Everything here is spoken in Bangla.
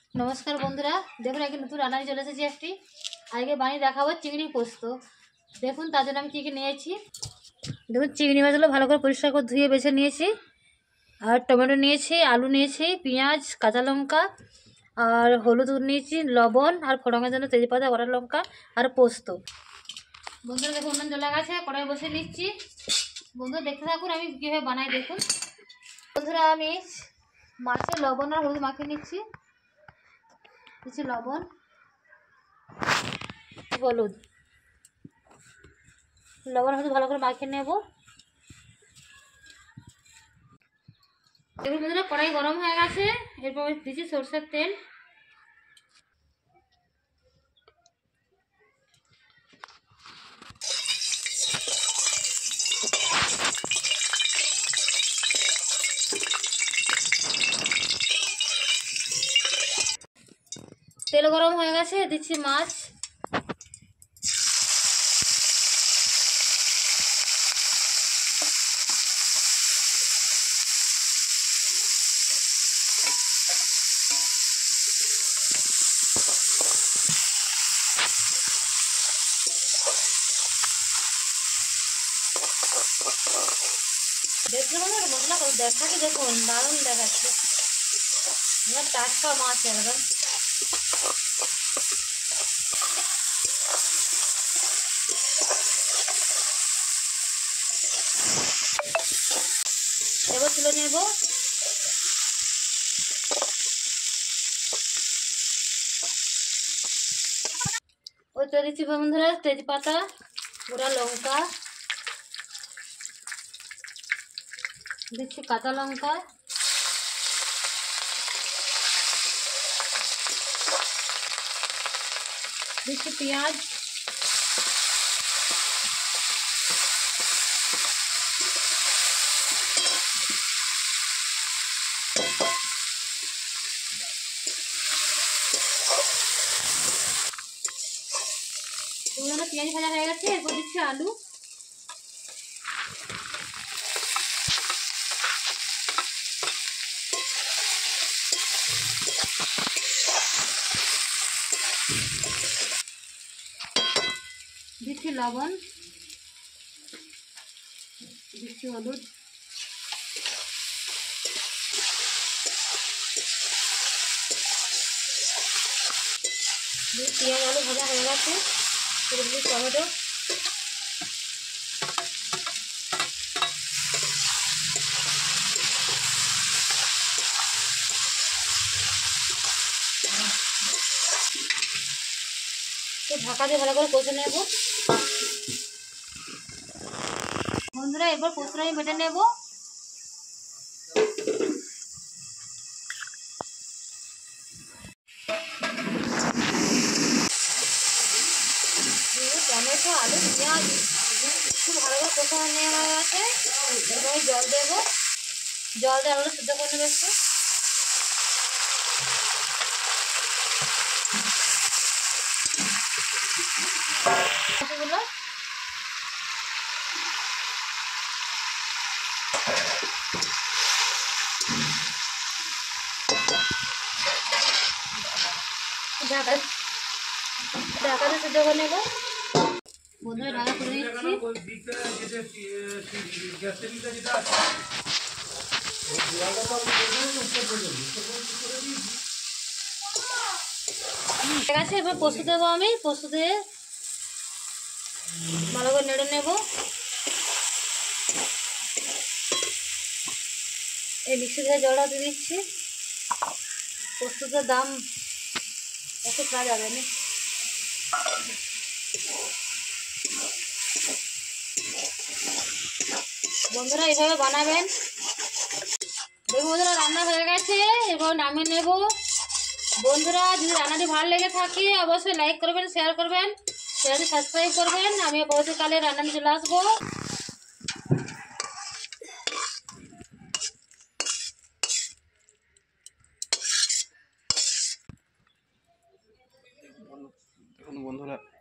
নমস্কার বন্ধুরা, দেখুন আজকে নতুন রান্না চলে এসেছি একটি। আজকে বানিয়ে দেখাবো চিংড়ি পোস্ত। দেখুন তার জন্য আমি কী কী নিয়েছি। দেখুন চিংড়ি মাছগুলো ভালো করে পরিষ্কার করে ধুয়ে বেছে নিয়েছি, আর টমেটো নিয়েছি, আলু নিয়েছি, পেঁয়াজ, কাঁচা লঙ্কা, আর হলুদ নিয়েছি, লবণ, আর ফোড়নের জন্য তেজপাতা, গোটা লঙ্কা, আর পোস্ত। বন্ধুরা দেখুন উনুন জ্বলা গেছে, কড়াই বসে নিচ্ছি। বন্ধুরা দেখতে থাকুন আমি কীভাবে বানাই। দেখুন বন্ধুরা, আমি মাছে লবণ আর হলুদ মাখিয়ে নিচ্ছি। কিছু লবণ, হলুদ, হলুদ ভালো করে মাখিয়ে নেব। দেখুন বন্ধুরা, কড়াই গরম হয়ে গেছে। এরপর দিচ্ছি সরষের তেল। তেল গরম হয়ে গেছে, দিচ্ছি মাছ। দেখতে পাবেন মশলা দেখাচ্ছে, দেখুন দারুণ দেখাচ্ছে, টাটকা মাছ একদম। এবার তুলে নেব। ওই তো দিচ্ছি বন্ধুরা তেজপাতা, গোটা লঙ্কা, দিচ্ছি কাঁচা লঙ্কা, দিচ্ছি পেঁয়াজ, পেঁয়াজ ভাজা হয়ে গেছে। এরপর দিচ্ছি আলু, দিচ্ছি লবণ, দিচ্ছি হলুদ, পেঁয়াজ আলু ভাজা হয়ে গেছে। টমেটো, ঢাকা দিয়ে ভালো করে কষে নেব। বন্ধুরা এরপর পোস্তটা আমি বেটে নেব। টমেটো, আলু, পেঁয়াজ খুব ভালো করে কষানো নেওয়া হয়ে গেছে। এরপর আমি জল দেবো। জল দিয়ে আলুটা সিদ্ধ করে নেবে একটু। মশলাগুলো ঢাকা দিয়ে সিদ্ধ করে নেবো। বন্ধুরা ঢাকা করে নিচ্ছি। ঠিক আছে, এবার পোস্ত দেবো আমি। পোস্ত দিয়ে ভালো করে নেড়ে নেব। এই মিক্সি দিয়ে জলটা দিয়ে দিচ্ছি। পোস্তটার দাম অত খাওয়া যাবে না। বন্ধুরা এইভাবে বানাবেন। দেখুন বন্ধুরা রান্না হয়ে গেছে, এবার নামিয়ে নেব। বন্ধুরা যদি রান্নাটি ভালো লেগে থাকে অবশ্যই লাইক করবেন, শেয়ার করবেন, চ্যানেলটি সাবস্ক্রাইব করবেন। আমি পরবর্তীকালে রান্না নিয়ে চলে আসবো। বন্ধুরা